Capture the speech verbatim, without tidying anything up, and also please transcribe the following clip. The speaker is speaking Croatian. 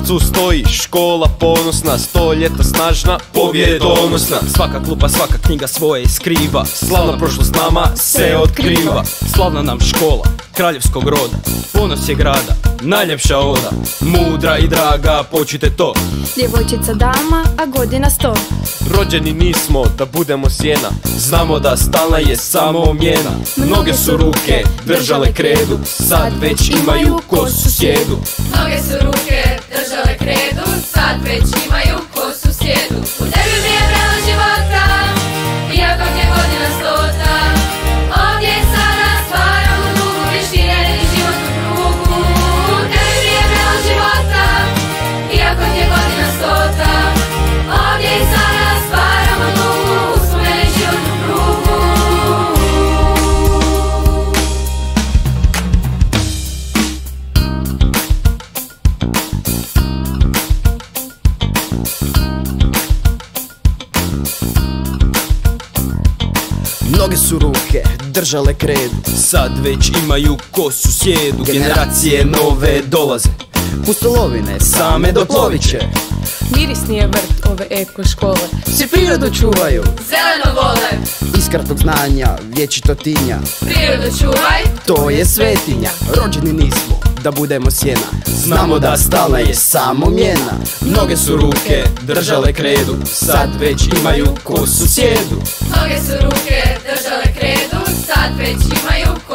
srcu stoji škola ponosna, sto ljeta snažna, pobjedonosna. Svaka klupa, svaka knjiga svoje skriva, slavna prošlost nama se otkriva. Slavna nam škola, kraljevskog roda, ponos je grada, najljepša oda. Mudra i draga, počujte to. Djevojčica dama, a godina sto. Rođeni nismo da budemo sjena, znamo da stalna je samo mjena. Mnoge su ruke držale kredu, sad već imaju kosu sjedu. Mnoge su ruke držale kredu, sad već imaju kosu sjedu. U tebi mi je vrelo života, iako je godina stota. Ovdje sada stvaramo dugu vještine i životnu prugu. U tebi mi je vrelo života, iako je godina stota. Ovdje sada stvaramo dugu uspomene i životnu prugu. Mnoge su ruke držale kredu, sad već imaju kosu sjedu. Generacije nove dolaze, pustolovine same doploviće. Mirisni je vrt ove eko škole, Svi prirodu čuvaju, Zeleno vole, iskra tog znanja vječito tinja. prirodu čuvaj. To je svetinja, rođeni nismo da budemo sjena, znamo da stalna je samo mjena. mnoge su ruke držale kredu, sad već imaju kosu sjedu. Mnoge su ruke držale kredu, sad već imaju kosu